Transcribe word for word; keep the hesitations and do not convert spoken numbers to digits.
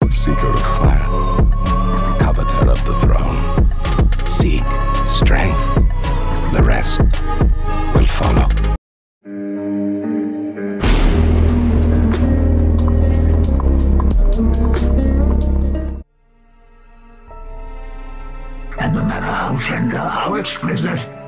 Seeker of fire, coveter of the throne. Seek strength. The rest will follow. And no matter how tender, how exquisite,